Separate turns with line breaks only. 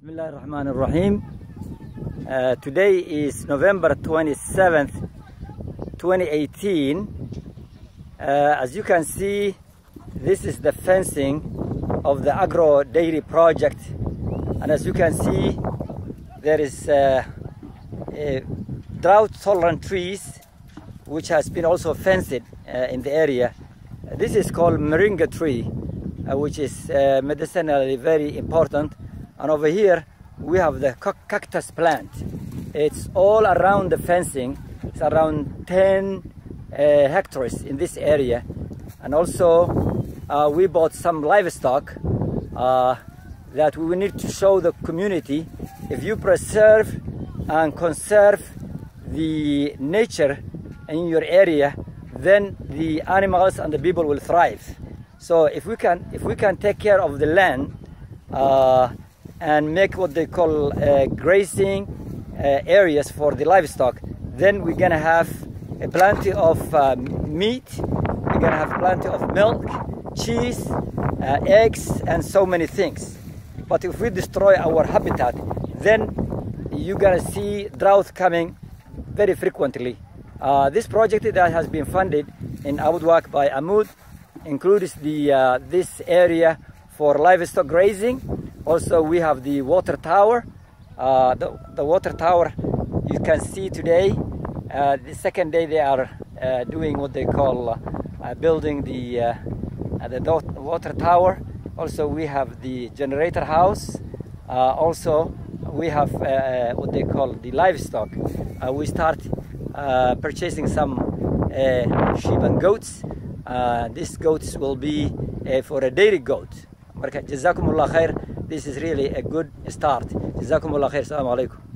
Bismillah ar-Rahman ar-Rahim. Today is November 27th, 2018. As you can see, this is the fencing of the Agro-Dairy project. And as you can see, there is drought-tolerant trees, which has been also fenced in the area. This is called moringa tree, which is medicinally very important. And over here, we have the cactus plant. It's all around the fencing. It's around 10 hectares in this area. And also, we bought some livestock that we need to show the community. If you preserve and conserve the nature in your area, then the animals and the people will thrive. So if we can take care of the land and make what they call grazing areas for the livestock, then we're gonna have plenty of meat, we're gonna have plenty of milk, cheese, eggs, and so many things. But if we destroy our habitat, then you're gonna see drought coming very frequently. This project that has been funded in Abudwak by Amud includes this area for livestock grazing. Also, we have the water tower. The water tower, you can see today, the second day they are doing what they call building the water tower. Also, we have the generator house. Also, we have what they call the livestock. We start purchasing some sheep and goats. These goats will be for a dairy goat. Jazakumullah khair. This is really a good start. Jazakumullah khair. Assalamu alaikum.